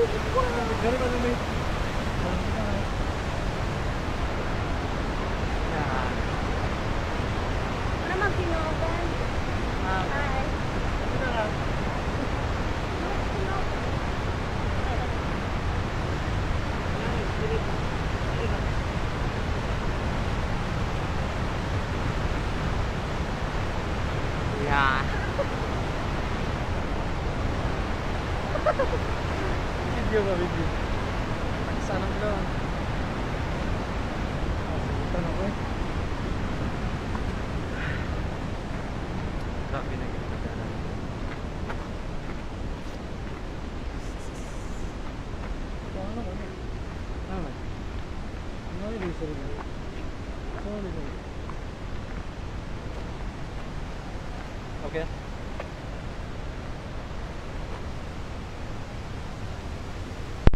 Dari ba lumit? Ano mag-tinogan? Hi. Yeah. Video ba, video? Sana mo lang. Sagutan ako eh. Grabe na yung pagkala. Ano mo na? Ano? Ano yung sorry na? Sorry na. Okay.